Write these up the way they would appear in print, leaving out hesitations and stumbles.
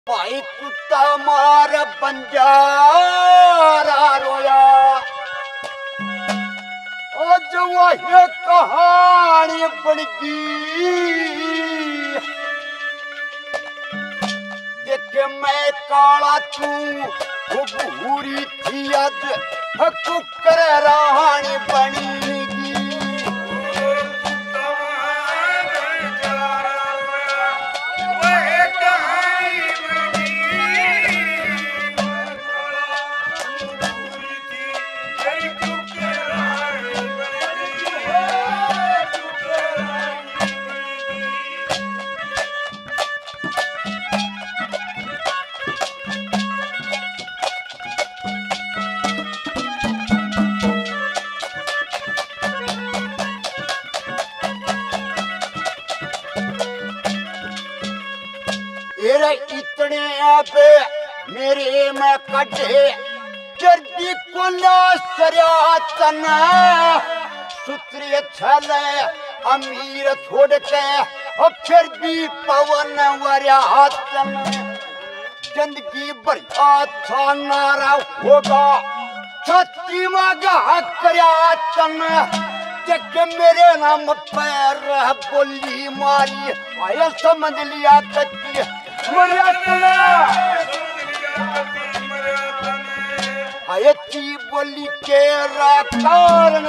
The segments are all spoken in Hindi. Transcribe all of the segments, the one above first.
भाई कुत्ता मार बंजारा रोया। आज वही कहानी बन गई। देख मैं काला तू भूरी थी अज कुकर रानी बनेगी। इतने पे मेरे में कटे जर्दी को सरियातन सुत्रिय छले अमीर छोड़ के और फिर भी पवन वरियातन जिंदगी बढ़िया था नारा होगा छत्ती मगा करयातन देख मेरे नाम पैर बोली मारी आया समझ लिया कच्ची आयती बोली के कारण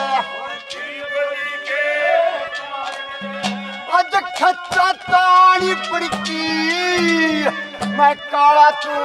आज खच्चा तानी पड़ती मैं काला तू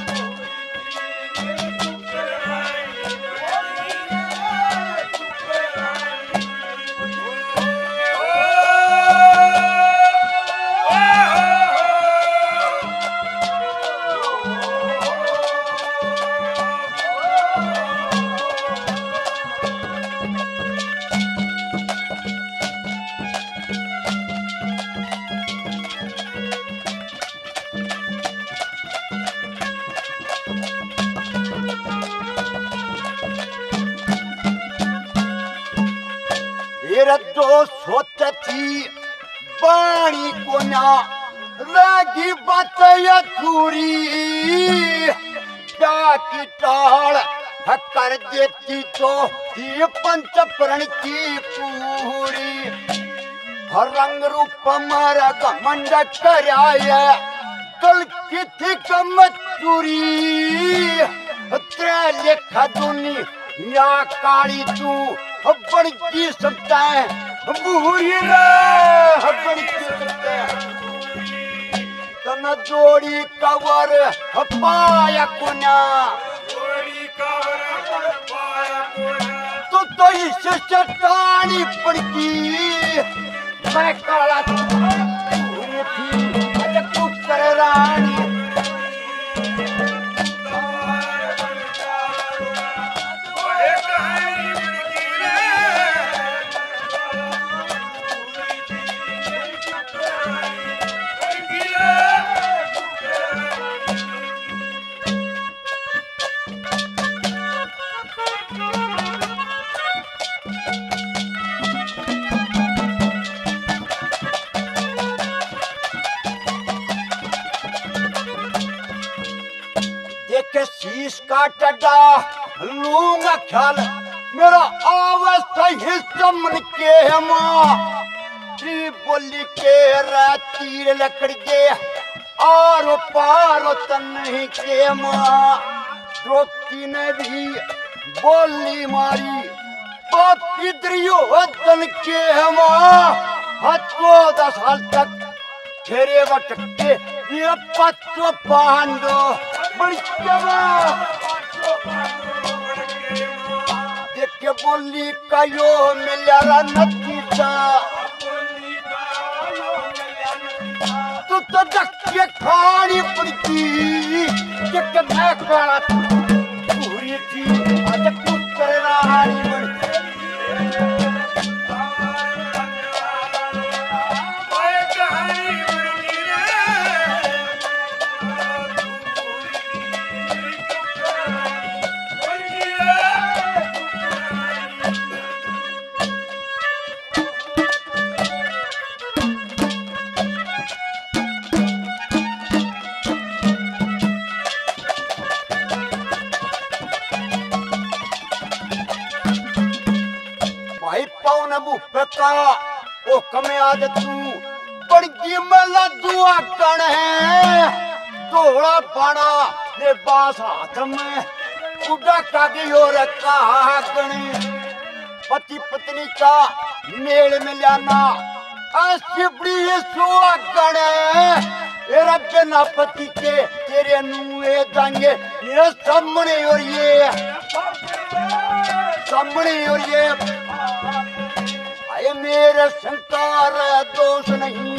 जो सोचती बाणी को ना लगी बात अधूरी क्या की टाल कर देती तो ये पंच प्रण की पूरी रंग रूप मारा घमंड कराया कल की थी कमचूरी त्रै लेखा दुनी या काली तू बड़ी की सकता है बूढ़ी बड़ी की सकता है तना जोड़ी कवर पाया कुना तो इस चट्टानी पड़ती मैं काला पूरी थी अरे कुकर रानी शीश का टड्डा लूंगा ख्याल मेरा आवाज सही समन के माँ श्री बोली के तीर लकड़ के आरो पारो तन के माँ द्रौपदी ने भी बोली मारी तो किद्रियो तन के माँ 14 साल तक फेरे वटके ये पत्तो पांडो देख के बोली कयो मिला नतीजा तू तो धक्के खानी पड़ती देख मैं काला पूरी थी आज तू करना हारी तो न बुफका ओ कमे आज तू बड़ी मला दुआ कण है धोला पाना ने बास हाथ में उड़ा कागी और कागने पति पत्नी का मेल मिलाना शिवड़ी सुहागण रजना पति के तेरे नुए जाएंगे ये सामने और ये सामने और ये आए मेरे शंकर दोष नहीं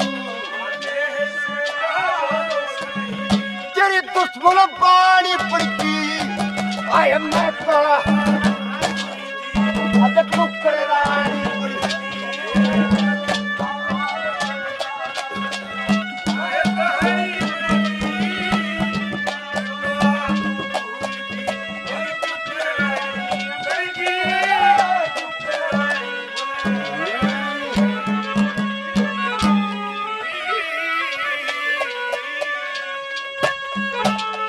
तेरी दुश्मन पानी पड़ती आए मैं का अजक करे रानी